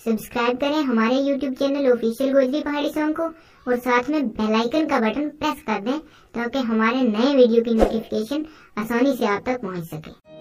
Subscribe करें हमारे YouTube channel official Gojri पहाड़ी सॉन्ग को और साथ में बेल आइकन का बटन प्रेस कर दें ताकि हमारे नए वीडियो की नोटिफिकेशन आसानी से आप तक पहुंच सके।